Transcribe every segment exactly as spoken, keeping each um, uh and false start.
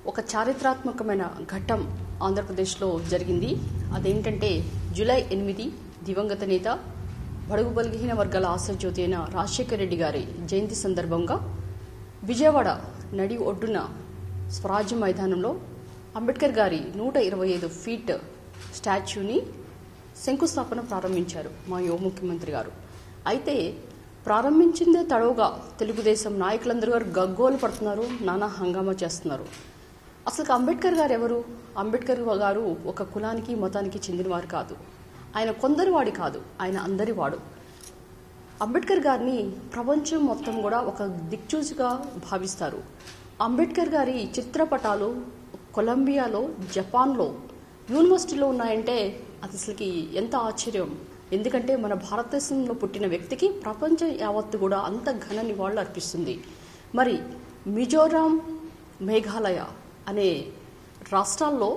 ఒక చారిత్రాత్మకమైన ఘట్టం ఆంధ్రప్రదేశ్లో జరిగింది. అదేంటంటే జూలై ఎనిమిది దివంగత నేత బడుగు బలహీన వర్గాల ఆశాజ్యోతి అయిన రాజశేఖర రెడ్డి గారి జయంతి సందర్భంగా విజయవాడ నడి ఒడ్డున స్వరాజ్య మైదానంలో అంబేద్కర్ గారి నూట ఇరవై ఐదు ఫీట్ స్టాచ్యూని శంకుస్థాపన ప్రారంభించారు మా యువ ముఖ్యమంత్రి గారు. అయితే ప్రారంభించిందే తడవుగా తెలుగుదేశం నాయకులందరూ గారు గగ్గోలు పడుతున్నారు, నానా హంగామా చేస్తున్నారు. అసలు అంబేద్కర్ గారు ఎవరు? అంబేద్కర్ గారు ఒక కులానికి మతానికి చెందినవారు కాదు. ఆయన కొందరి వాడి కాదు, ఆయన అందరి వాడు. అంబేద్కర్ గారిని ప్రపంచం మొత్తం కూడా ఒక దిక్చూచిగా భావిస్తారు. అంబేద్కర్ గారి చిత్రపటాలు కొలంబియాలో, జపాన్లో యూనివర్సిటీలో ఉన్నాయంటే అది అసలుకి ఎంత ఆశ్చర్యం. ఎందుకంటే మన భారతదేశంలో పుట్టిన వ్యక్తికి ప్రపంచం యావత్తు కూడా అంత ఘన నివాళులు అర్పిస్తుంది. మరి మిజోరాం, మేఘాలయ అనే రాష్ట్రాల్లో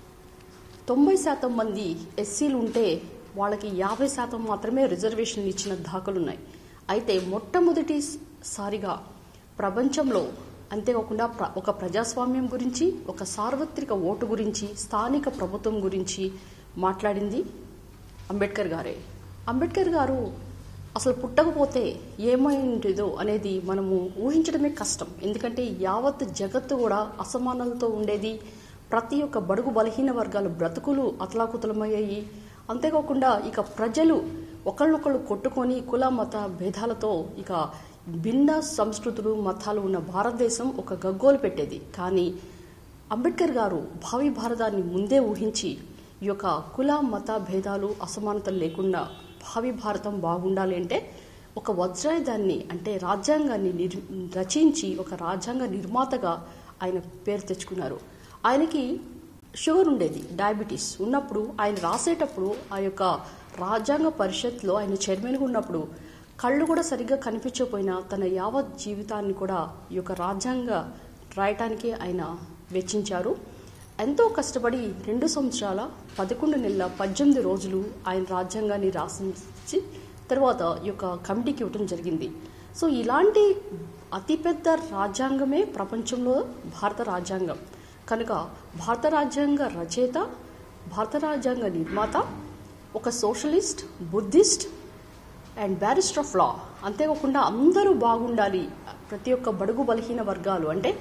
తొంభై శాతం మంది ఎస్సీలు ఉంటే వాళ్ళకి యాభై శాతం మాత్రమే రిజర్వేషన్లు ఇచ్చిన దాఖలున్నాయి. అయితే మొట్టమొదటిసారిగా ప్రపంచంలో అంతేకాకుండా ఒక ప్రజాస్వామ్యం గురించి, ఒక సార్వత్రిక ఓటు గురించి, స్థానిక ప్రభుత్వం గురించి మాట్లాడింది అంబేద్కర్ గారే. అంబేద్కర్ గారు అసలు పుట్టకపోతే ఏమైందో అనేది మనము ఊహించడమే కష్టం. ఎందుకంటే యావత్ జగత్తు కూడా అసమానాలతో ఉండేది. ప్రతి ఒక్క బడుగు బలహీన వర్గాల బ్రతుకులు అతలాకుతలమయ్యాయి. అంతేకాకుండా ఇక ప్రజలు ఒకళ్ళొకళ్ళు కొట్టుకొని కుల మత భేదాలతో ఇక భిన్న సంస్కృతులు మతాలు ఉన్న భారతదేశం ఒక గగ్గోలు పెట్టేది. కానీ అంబేద్కర్ గారు భావి భారతాన్ని ముందే ఊహించి ఈ యొక్క కుల మత భేదాలు అసమానతలు లేకుండా భావి భారతం బాగుండాలి అంటే ఒక వజ్రాయుధాన్ని అంటే రాజ్యాంగాన్ని నిర్ రచించి ఒక రాజ్యాంగ నిర్మాతగా ఆయన పేరు తెచ్చుకున్నారు. ఆయనకి షుగర్ ఉండేది, డయాబెటీస్ ఉన్నప్పుడు ఆయన రాసేటప్పుడు ఆ యొక్క రాజ్యాంగ పరిషత్లో ఆయన చైర్మన్గా ఉన్నప్పుడు కళ్ళు కూడా సరిగ్గా కనిపించకపోయినా తన యావత్ జీవితాన్ని కూడా ఈ యొక్క రాజ్యాంగ రాయటానికి ఆయన వెచ్చించారు. ఎంతో కష్టపడి రెండు సంవత్సరాల పదకొండు నెలల పద్దెనిమిది రోజులు ఆయన రాజ్యాంగాన్ని రాసించి తర్వాత ఈ యొక్క కమిటీకి ఇవ్వటం జరిగింది. సో ఇలాంటి అతిపెద్ద రాజ్యాంగమే ప్రపంచంలో భారత రాజ్యాంగం. కనుక భారత రాజ్యాంగ రచయిత, భారత రాజ్యాంగ నిర్మాత, ఒక socialist, Buddhist and barrister of law. అంతేకాకుండా అందరూ బాగుండాలి, ప్రతి ఒక్క బడుగు బలహీన వర్గాలు అంటే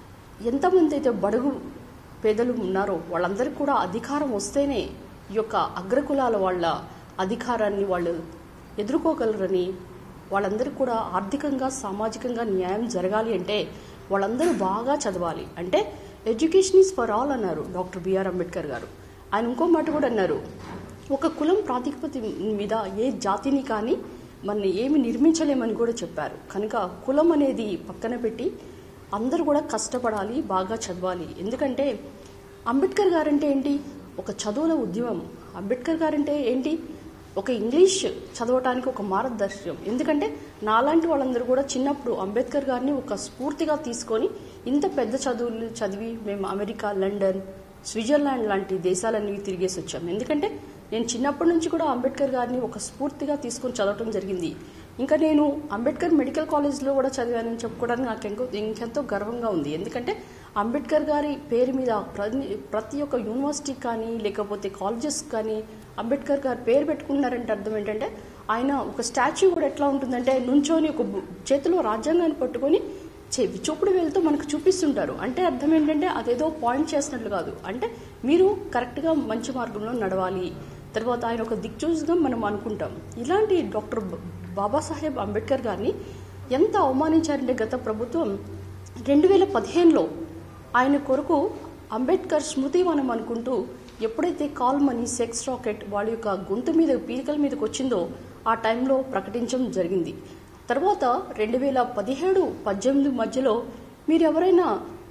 ఎంతమంది అయితే బడుగు పేదలు ఉన్నారో వాళ్ళందరికీ కూడా అధికారం వస్తేనే ఈ యొక్క అగ్రకులాల వాళ్ళ అధికారాన్ని వాళ్ళు ఎదుర్కోగలరని, వాళ్ళందరికీ కూడా ఆర్థికంగా సామాజికంగా న్యాయం జరగాలి అంటే వాళ్ళందరూ బాగా చదవాలి. అంటే ఎడ్యుకేషన్ ఈజ్ ఫర్ ఆల్ అన్నారు డాక్టర్ బిఆర్ అంబేద్కర్ గారు. ఆయన ఇంకో మాట కూడా అన్నారు, ఒక కులం ప్రాతిపదిక మీద ఏ జాతిని కానీ మన ఏమి నిర్మించలేమని కూడా చెప్పారు. కనుక కులం అనేది పక్కన పెట్టి అందరూ కూడా కష్టపడాలి, బాగా చదవాలి. ఎందుకంటే అంబేద్కర్ గారంటే ఏంటి? ఒక చదువుల ఉద్యమం. అంబేద్కర్ గారంటే ఏంటి? ఒక ఇంగ్లీష్ చదవటానికి ఒక మార్గదర్శకం. ఎందుకంటే నాలాంటి వాళ్ళందరూ కూడా చిన్నప్పుడు అంబేద్కర్ గారిని ఒక స్ఫూర్తిగా తీసుకొని ఇంత పెద్ద చదువులు చదివి మేము అమెరికా, లండన్, స్విట్జర్లాండ్ లాంటి దేశాలన్నీ తిరిగేసి వచ్చాము. ఎందుకంటే నేను చిన్నప్పటి నుంచి కూడా అంబేద్కర్ గారిని ఒక స్ఫూర్తిగా తీసుకొని చదవటం జరిగింది. ఇంకా నేను అంబేద్కర్ మెడికల్ కాలేజ్లో కూడా చదివానని చెప్పుకోవడానికి నాకు ఎంతో ఇంకెంతో గర్వంగా ఉంది. ఎందుకంటే అంబేద్కర్ గారి పేరు మీద ప్రతి ఒక్క యూనివర్సిటీ కానీ లేకపోతే కాలేజెస్ కానీ అంబేద్కర్ గారి పేరు పెట్టుకున్నారంటే అర్థం ఏంటంటే ఆయన ఒక స్టాచ్యూ కూడా ఎట్లా ఉంటుందంటే నుంచొని ఒక చేతిలో రాజ్యాంగాన్ని పట్టుకొని చూపుడు వేలుతో మనకు చూపిస్తుంటారు. అంటే అర్థం ఏంటంటే అదేదో పాయింట్ చేసినట్లు కాదు, అంటే మీరు కరెక్ట్గా మంచి మార్గంలో నడవాలి. తర్వాత ఆయన ఒక దిక్చూసిగా మనం అనుకుంటాం. ఇలాంటి డాక్టర్ బాబాసాహెబ్ అంబేద్కర్ గారిని ఎంత అవమానించారంటే గత ప్రభుత్వం రెండు వేల పదిహేనులో ఆయన కొరకు అంబేద్కర్ స్మృతివనం అనుకుంటూ ఎప్పుడైతే కాల్ మనీ సెక్స్ రాకెట్ వాళ్ళ యొక్క గొంతు మీద పీలికల మీదకి వచ్చిందో ఆ టైంలో ప్రకటించడం జరిగింది. తర్వాత రెండు వేల పదిహేడు పద్దెనిమిది మధ్యలో మీరు ఎవరైనా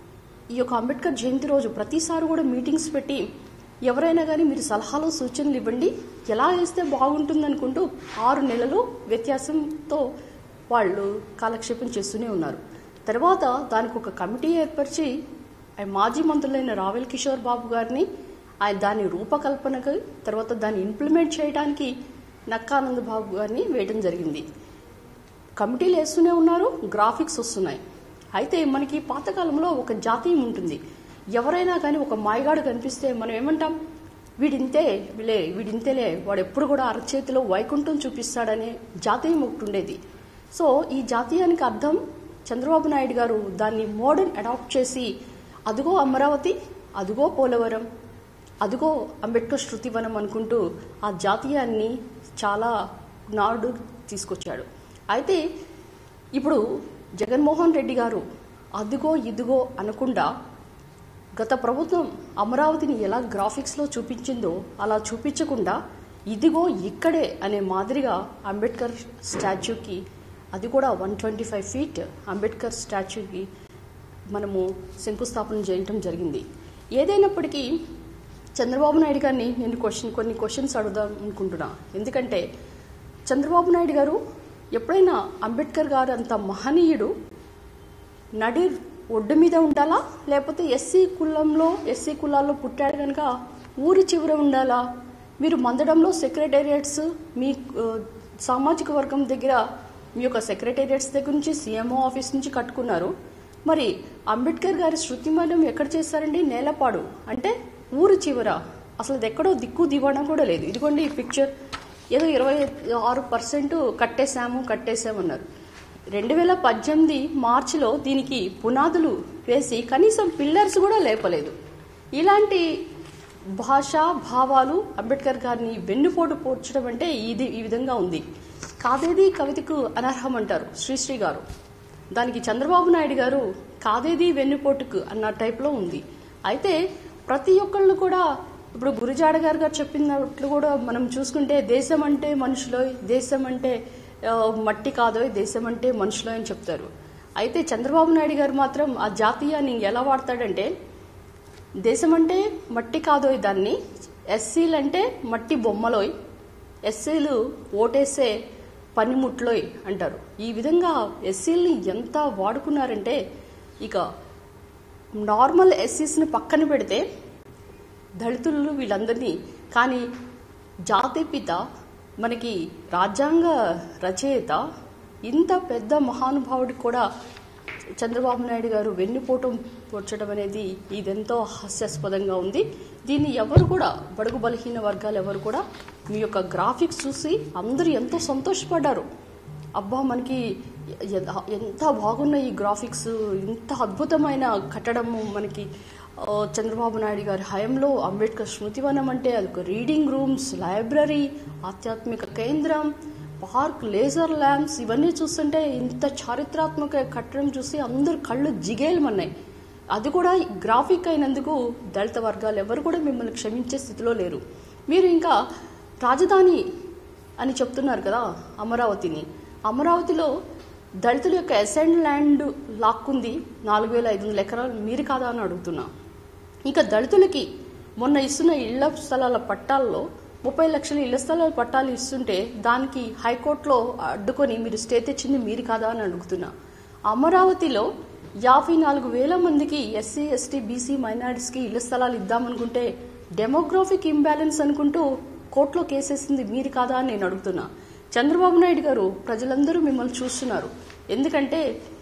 ఈ యొక్క అంబేద్కర్ జయంతి రోజు ప్రతిసారి కూడా మీటింగ్స్ పెట్టి ఎవరైనా కానీ మీరు సలహాలు సూచనలు ఇవ్వండి, ఎలా వేస్తే బాగుంటుంది అనుకుంటూ ఆరు నెలలు వ్యత్యాసంతో వాళ్ళు కాలక్షేపం చేస్తూనే ఉన్నారు. తర్వాత దానికి ఒక కమిటీ ఏర్పరిచి మాజీ మంత్రులైన రావెల్ కిషోర్ బాబు గారిని ఆయన దాని రూపకల్పనకు తర్వాత దాన్ని ఇంప్లిమెంట్ చేయడానికి నక్కానంద్ బాబు గారిని వేయడం జరిగింది. కమిటీలు వేస్తూనే ఉన్నారు, గ్రాఫిక్స్ వస్తున్నాయి. అయితే మనకి పాతకాలంలో ఒక జాతీయం ఉంటుంది. ఎవరైనా కానీ ఒక మాయగాడు కనిపిస్తే మనం ఏమంటాం, వీడింతే వీలే వీడింతేలే వాడు ఎప్పుడు కూడా అరచేతిలో వైకుంఠం చూపిస్తాడనే జాతీయం ఒకటి ఉండేది. సో ఈ జాతీయానికి అర్థం చంద్రబాబు నాయుడు గారు దాన్ని మోడర్న్ అడాప్ట్ చేసి అదుగో అమరావతి, అదుగో పోలవరం, అదుగో అంబేద్కర్ శృతివనం అనుకుంటూ ఆ జాతీయాన్ని చాలా నాడు తీసుకొచ్చాడు. అయితే ఇప్పుడు జగన్మోహన్ రెడ్డి గారు అదుగో ఇదిగో అనకుండా గత ప్రభుత్వం అమరావతిని ఎలా గ్రాఫిక్స్లో చూపించిందో అలా చూపించకుండా ఇదిగో ఇక్కడే అనే మాదిరిగా అంబేద్కర్ స్టాచ్యూకి, అది కూడా one twenty five feet Ambedkar స్టాచ్యూకి మనము శంకుస్థాపన చేయటం జరిగింది. ఏదైనప్పటికీ చంద్రబాబు నాయుడు గారిని నేను క్వశ్చన్ కొన్ని క్వశ్చన్స్ అడుగుదాం అనుకుంటున్నా. ఎందుకంటే చంద్రబాబు నాయుడు గారు ఎప్పుడైనా అంబేద్కర్ గారు అంత మహనీయుడు నడి ఒడ్డు మీద ఉండాలా, లేకపోతే ఎస్సీ కులంలో ఎస్సీ కులాల్లో పుట్టాడు కనుక ఊరి చివర ఉండాలా? మీరు మందడంలో సెక్రటేరియట్స్ మీ సామాజిక వర్గం దగ్గర మీ యొక్క సెక్రటేరియట్స్ దగ్గర నుంచి సీఎంఓ ఆఫీస్ నుంచి కట్టుకున్నారు. మరి అంబేద్కర్ గారి శృతిమనం ఎక్కడ చేస్తారండి? నేలపాడు అంటే ఊరు చివర. అసలు అది ఎక్కడో దిక్కు దివాణం కూడా లేదు. ఇదిగోండి ఈ పిక్చర్, ఏదో ఇరవై ఆరు పర్సెంట్ కట్టేశాము కట్టేశామన్నారు. రెండు వేల పద్దెనిమిది మార్చిలో దీనికి పునాదులు వేసి కనీసం పిల్లర్స్ కూడా లేపలేదు. ఇలాంటి భాషా భావాలు అంబేద్కర్ గారిని వెన్నుపోటు పోర్చడం అంటే ఇది ఈ విధంగా ఉంది. కాదేది కవితకు అనర్హం అంటారు శ్రీశ్రీ గారు. దానికి చంద్రబాబు నాయుడు గారు కాదేది వెన్నుపోటుకు అన్న టైప్లో ఉంది. అయితే ప్రతి ఒక్కళ్ళు కూడా ఇప్పుడు గురిజాడ గారు గారు చెప్పినట్లు కూడా మనం చూసుకుంటే దేశం అంటే మనుషులో, దేశం అంటే మట్టి కాదో, దేశం అంటే మనుషులో అని చెప్తారు. అయితే చంద్రబాబు నాయుడు గారు మాత్రం ఆ జాతీయాన్ని ఎలా వాడతాడంటే దేశం అంటే మట్టి కాదోయ్, దాన్ని ఎస్సీలు అంటే మట్టి బొమ్మలోయ్, ఎస్సీలు ఓటేసే పనిముట్లోయ్ అంటారు. ఈ విధంగా ఎస్సీలని ఎంత వాడుకున్నారంటే ఇక నార్మల్ ఎస్సీస్ని పక్కన పెడితే దళితులు వీళ్ళందరినీ, కానీ జాతిపిత మనకి రాజ్యాంగ రచయిత ఇంత పెద్ద మహానుభావుడికి కూడా చంద్రబాబు నాయుడు గారు వెన్నుపోటు పొడ్చడం అనేది ఇదెంతో హాస్యాస్పదంగా ఉంది. దీన్ని ఎవరు కూడా బడుగు బలహీన వర్గాలు ఎవరు కూడా మీ యొక్క గ్రాఫిక్స్ చూసి అందరూ ఎంతో సంతోషపడ్డారు. అబ్బా మనకి ఎంత బాగున్నాయి ఈ గ్రాఫిక్స్, ఇంత అద్భుతమైన కట్టడము మనకి చంద్రబాబు నాయుడు గారి హయాంలో అంబేద్కర్ స్మృతివనం అంటే అదొక రీడింగ్ రూమ్స్, లైబ్రరీ, ఆధ్యాత్మిక కేంద్రం, పార్క్, లేజర్ ల్యాంప్స్, ఇవన్నీ చూస్తుంటే ఇంత చారిత్రాత్మక కట్టడం చూసి అందరు కళ్ళు జిగేలమన్నాయి. అది కూడా గ్రాఫిక్ అయినందుకు దళిత వర్గాలు ఎవరు కూడా మిమ్మల్ని క్షమించే స్థితిలో లేరు. మీరు ఇంకా రాజధాని అని చెప్తున్నారు కదా అమరావతిని. అమరావతిలో దళితుల యొక్క అసెంట్ ల్యాండ్ లాక్కుంది నాలుగు వేల ఐదు వందల ఎకరాలు మీరు కాదా అని అడుగుతున్నా. ఇంకా దళితులకి మొన్న ఇస్తున్న ఇళ్ల స్థలాల పట్టాల్లో ముప్పై లక్షల ఇళ్ల స్థలాల పట్టాలు ఇస్తుంటే దానికి హైకోర్టులో అడ్డుకొని మీరు స్టే తెచ్చింది మీరు కాదా అని అడుగుతున్నా. అమరావతిలో యాభై నాలుగు వేల మందికి ఎస్సీ ఎస్టీ బీసీ మైనారిటీస్కి ఇళ్ల స్థలాలు ఇద్దామనుకుంటే డెమోగ్రాఫిక్ ఇంబ్యాలెన్స్ అనుకుంటూ కోర్టులో కేసేసింది మీరు కాదా అని నేను అడుగుతున్నా. చంద్రబాబు నాయుడు గారు ప్రజలందరూ మిమ్మల్ని చూస్తున్నారు. ఎందుకంటే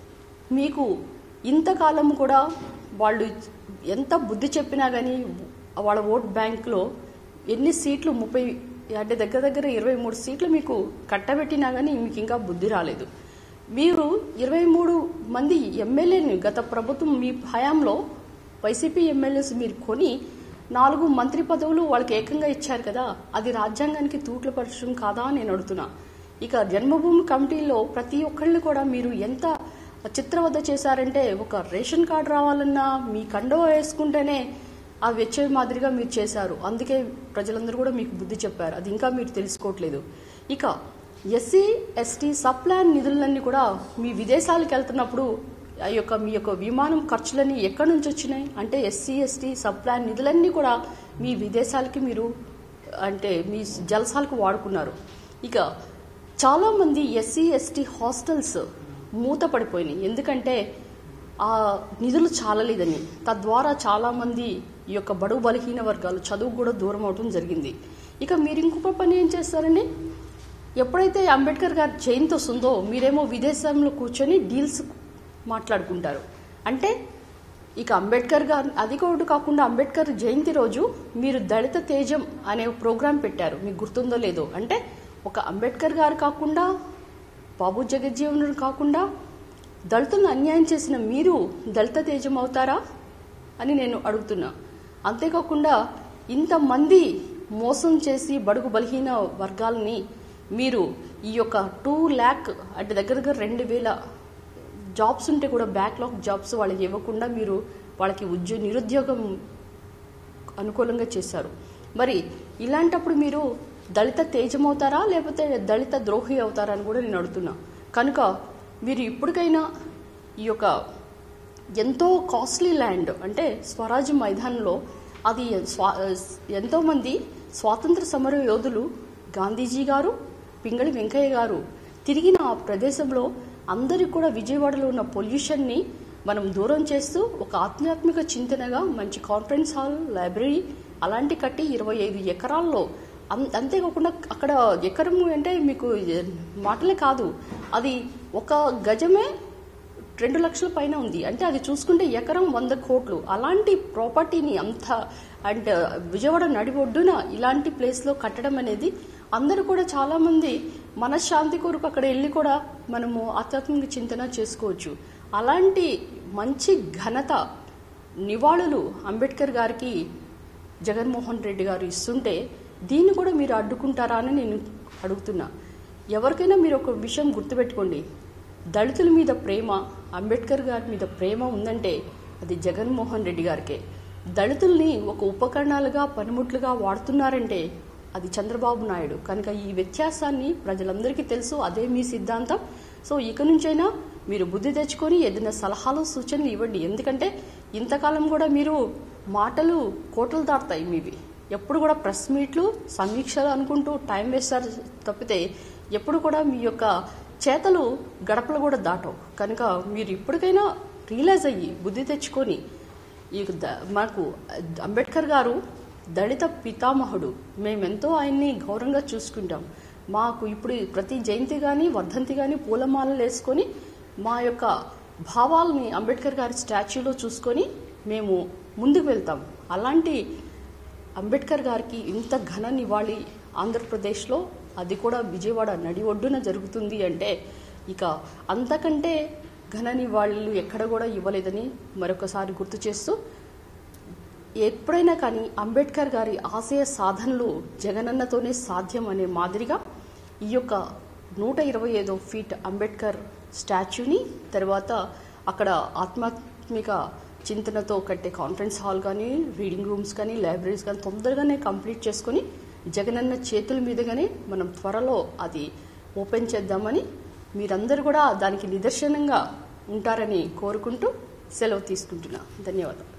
మీకు ఇంతకాలం కూడా వాళ్ళు ఎంత బుద్ధి చెప్పినా కానీ వాళ్ళ ఓట్ బ్యాంక్లో ఎన్ని సీట్లు ముప్పై అంటే దగ్గర దగ్గర ఇరవై మూడు సీట్లు మీకు కట్టబెట్టినా కానీ మీకు ఇంకా బుద్ధి రాలేదు. మీరు ఇరవై మూడు మంది ఎమ్మెల్యేని గత ప్రభుత్వం మీ హయాంలో వైసీపీ ఎమ్మెల్యేస్ మీరు కొని నాలుగు మంత్రి పదవులు వాళ్ళకి ఏకంగా ఇచ్చారు కదా, అది రాజ్యాంగానికి తూట్ల పరచడం కాదా అని నేను అడుగుతున్నా. ఇక జన్మభూమి కమిటీలో ప్రతి ఒక్కళ్ళు కూడా మీరు ఎంత చిత్రవద్ద చేశారంటే ఒక రేషన్ కార్డు రావాలన్నా మీ కండవ వేసుకుంటేనే అవి వచ్చే మాదిరిగా మీరు చేశారు. అందుకే ప్రజలందరూ కూడా మీకు బుద్ధి చెప్పారు. అది ఇంకా మీరు తెలుసుకోవట్లేదు. ఇక ఎస్సీ ఎస్టీ సబ్ ప్లాన్ నిధులన్నీ కూడా మీ విదేశాలకు వెళ్తున్నప్పుడు ఆ యొక్క మీ యొక్క విమానం ఖర్చులన్నీ ఎక్కడి నుంచి వచ్చినాయి అంటే ఎస్సీ ఎస్టీ సబ్ ప్లాన్ నిధులన్నీ కూడా మీ విదేశాలకి మీరు అంటే మీ జలసాలకు వాడుకున్నారు. ఇక చాలామంది ఎస్సీ ఎస్టీ హాస్టల్స్ మూతపడిపోయినాయి. ఎందుకంటే ఆ నిధులు చాలలేదని. తద్వారా చాలామంది ఈ యొక్క బడుగు బలహీన వర్గాలు చదువు కూడా దూరం అవడం జరిగింది. ఇక మీరు ఇంకొక పని ఏం చేస్తారండి, ఎప్పుడైతే అంబేద్కర్ గారి జయంతి వస్తుందో మీరేమో విదేశంలో కూర్చొని డీల్స్ మాట్లాడుకుంటారు. అంటే ఇక అంబేద్కర్ గారు అది కూడా కాకుండా అంబేద్కర్ జయంతి రోజు మీరు దళిత తేజం అనే ప్రోగ్రాం పెట్టారు, మీకు గుర్తుందో లేదో. అంటే ఒక అంబేద్కర్ గారు కాకుండా, బాబు జగజ్జీవన్ కాకుండా దళితులను అన్యాయం చేసిన మీరు దళిత తేజం అవుతారా అని నేను అడుగుతున్నా. అంతేకాకుండా ఇంతమంది మోసం చేసి బడుగు బలహీన వర్గాలని మీరు ఈ యొక్క టూ ల్యాక్ అంటే దగ్గర దగ్గర రెండు వేల జాబ్స్ ఉంటే కూడా బ్యాక్లాగ్ జాబ్స్ వాళ్ళకి ఇవ్వకుండా మీరు వాళ్ళకి ఉద్యోగ నిరుద్యోగం అనుకూలంగా చేశారు. మరి ఇలాంటప్పుడు మీరు దళిత తేజం అవుతారా లేకపోతే దళిత ద్రోహి అవుతారా అని కూడా నేను అడుగుతున్నా. కనుక మీరు ఇప్పటికైనా ఈ యొక్క ఎంతో కాస్ట్లీ ల్యాండ్ అంటే స్వరాజ్య మైదానంలో అది స్వా ఎంతోమంది స్వాతంత్ర సమర యోధులు గాంధీజీ గారు, పింగళి వెంకయ్య గారు తిరిగిన ఆ ప్రదేశంలో అందరికీ కూడా విజయవాడలో ఉన్న పొల్యూషన్ని మనం దూరం చేస్తూ ఒక ఆధ్యాత్మిక చింతనగా మంచి కాన్ఫరెన్స్ హాల్, లైబ్రరీ అలాంటి కట్టి ఇరవై ఐదు ఎకరాల్లో అంతేకాకుండా అక్కడ ఎకరము అంటే మీకు మాటలే కాదు, అది ఒక గజమే రెండు లక్షల పైన ఉంది. అంటే అది చూసుకుంటే ఎకరం వంద కోట్లు. అలాంటి ప్రాపర్టీని అంత అంటే విజయవాడ నడి ఒడ్డున ఇలాంటి ప్లేస్లో కట్టడం అనేది అందరూ కూడా చాలా మంది మనశ్శాంతి కొరకు అక్కడ వెళ్ళి కూడా మనము ఆధ్యాత్మిక చింతన చేసుకోవచ్చు. అలాంటి మంచి ఘనత నివాళులు అంబేద్కర్ గారికి జగన్మోహన్ రెడ్డి గారు ఇస్తుంటే దీన్ని కూడా మీరు అడ్డుకుంటారా అని నేను అడుగుతున్నా. ఎవరికైనా మీరు ఒక విషయం గుర్తుపెట్టుకోండి, దళితుల మీద ప్రేమ, అంబేద్కర్ గారి మీద ప్రేమ ఉందంటే అది జగన్మోహన్ రెడ్డి గారికే. దళితుల్ని ఒక ఉపకరణాలుగా పనిముట్లుగా వాడుతున్నారంటే అది చంద్రబాబు నాయుడు. కనుక ఈ వ్యత్యాసాన్ని ప్రజలందరికీ తెలుసు, అదే మీ సిద్ధాంతం. సో ఇక నుంచైనా మీరు బుద్ధి తెచ్చుకొని ఏదైనా సలహాలు సూచనలు ఇవ్వండి. ఎందుకంటే ఇంతకాలం కూడా మీరు మాటలు కోటలు దాటుతాయి మీవి. ఎప్పుడు కూడా ప్రెస్ మీట్లు సమీక్షలు అనుకుంటూ టైం వేస్తారు తప్పితే ఎప్పుడు కూడా మీ యొక్క చేతలు గడపలు కూడా దాటవు. కనుక మీరు ఇప్పటికైనా రియలైజ్ అయ్యి బుద్ధి తెచ్చుకొని ఈ మాకు అంబేద్కర్ గారు దళిత పితామహుడు, మేమెంతో ఆయన్ని గౌరవంగా చూసుకుంటాం. మాకు ఇప్పుడు ప్రతి జయంతి కానీ వర్ధంతి కానీ పూలమాలలు వేసుకొని మా యొక్క భావాలని అంబేద్కర్ గారి స్టాచ్యూలో చూసుకొని మేము ముందుకు వెళ్తాం. అలాంటి అంబేద్కర్ గారికి ఇంత ఘన నివాళి ఆంధ్రప్రదేశ్లో, అది కూడా విజయవాడ నడి ఒడ్డున జరుగుతుంది అంటే ఇక అంతకంటే ఘన నివాళులు ఎక్కడ కూడా ఇవ్వలేదని మరొకసారి గుర్తు చేస్తూ, ఎప్పుడైనా కానీ అంబేద్కర్ గారి ఆశయ సాధనలు జగనన్నతోనే సాధ్యం అనే మాదిరిగా ఈ యొక్క నూట ఇరవై ఐదో ఫీట్ అంబేద్కర్ స్టాచ్యూని తర్వాత అక్కడ ఆధ్యాత్మిక చింతనతో కట్టే కాన్ఫరెన్స్ హాల్ కానీ, రీడింగ్ రూమ్స్ కానీ, లైబ్రరీస్ కానీ తొందరగానే కంప్లీట్ చేసుకుని జగనన్న చేతుల మీదుగానే మనం త్వరలో అది ఓపెన్ చేద్దామని, మీరందరూ కూడా దానికి నిదర్శనంగా ఉంటారని కోరుకుంటూ సెలవు తీసుకుంటున్నా. ధన్యవాదాలు.